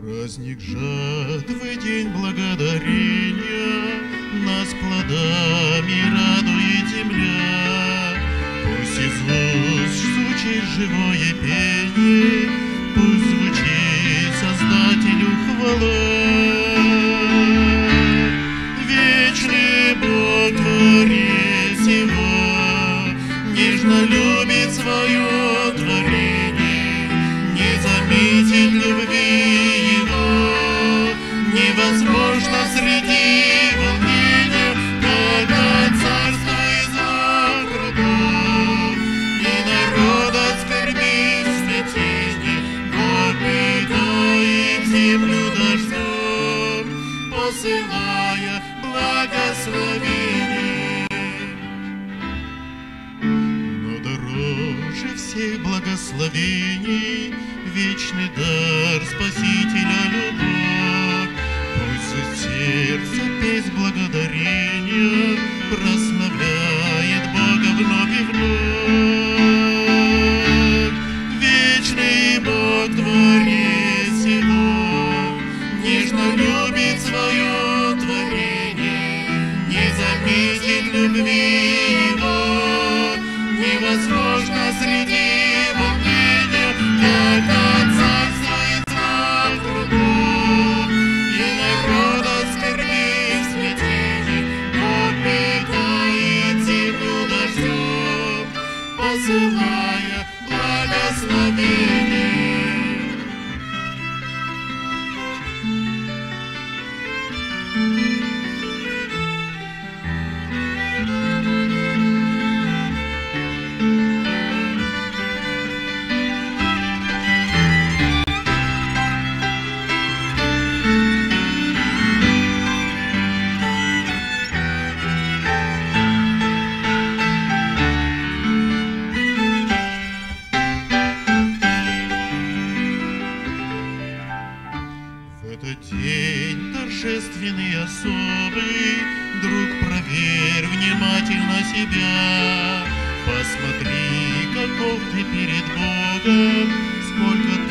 Праздник жатвы, день благодарения, нас плодами радует земля. Пусть из уст звучит живое пение, пусть звучит Создателю хвала. Вечный Бог Творец всего, нежно любит свое творение, не заметить любви невозможно среди волнения, когда царство из округов и народа скорби в смятении. Бог питает землю дождем, посылая благословение. Но дороже всех благословений вечный дар Спасителя любовь. Сердце песнь благодарения прославляет Бога вновь и вновь. Вечный Бог Творец всего, нежно любит свое творение, не заметить любви Его невозможно среди волнения, когда царствует вокруг и народа скорби в смятении. Бог питает землю дождем, посылая благословение. Этот день торжественный и особый, друг, проверь внимательно себя. Посмотри, каков ты перед Богом, сколько